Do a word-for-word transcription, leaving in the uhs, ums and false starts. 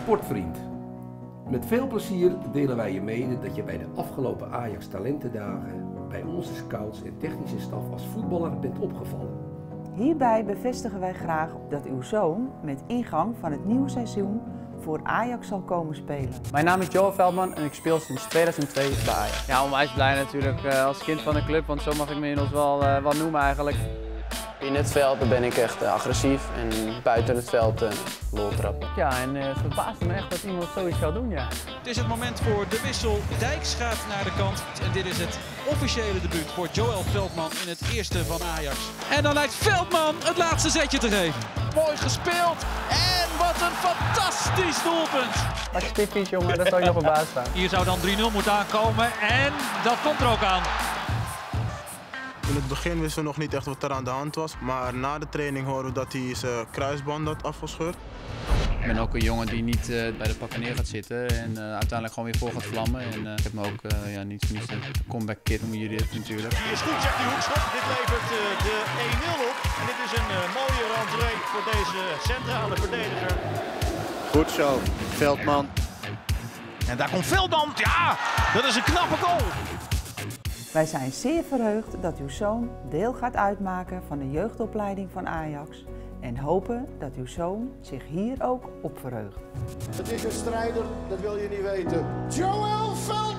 sportvriend. Met veel plezier delen wij je mede dat je bij de afgelopen Ajax Talentendagen bij onze scouts en technische staf als voetballer bent opgevallen. Hierbij bevestigen wij graag dat uw zoon met ingang van het nieuwe seizoen voor Ajax zal komen spelen. Mijn naam is Joel Veldman en ik speel sinds tweeduizend twee bij Ajax. Ja, onwijs blij natuurlijk uh, als kind van de club, want zo mag ik me inmiddels wel, uh, wel noemen eigenlijk. In het veld ben ik echt uh, agressief en buiten het veld uh, lol trappen. Ja, en uh, het verbaasde me echt dat iemand zoiets zou doen, ja. Het is het moment voor de wissel. Dijks gaat naar de kant en dit is het officiële debuut voor Joel Veldman in het eerste van Ajax. En dan lijkt Veldman het laatste zetje te geven. Mooi gespeeld en wat een fantastisch doelpunt. Wat is typisch, jongen, dat zou je nog op baas staan. Hier zou dan drie nul moeten aankomen en dat komt er ook aan. In het begin wisten we nog niet echt wat er aan de hand was, maar na de training horen we dat hij zijn kruisband had afgescheurd. Ik ben ook een jongen die niet uh, bij de pakken neer gaat zitten en uh, uiteindelijk gewoon weer vol gaat vlammen. En uh, ik heb me ook uh, ja, niet voor niets een comeback kid, noemen jullie dit natuurlijk. Die is goed, zegt die hoekschop. Dit levert uh, de één nul op. En dit is een uh, mooie rentree voor deze centrale verdediger. Goed zo, Veldman. En daar komt Veldman. Ja, dat is een knappe goal. Wij zijn zeer verheugd dat uw zoon deel gaat uitmaken van de jeugdopleiding van Ajax en hopen dat uw zoon zich hier ook op verheugt. Het is een strijder, dat wil je niet weten. Joel Veldman!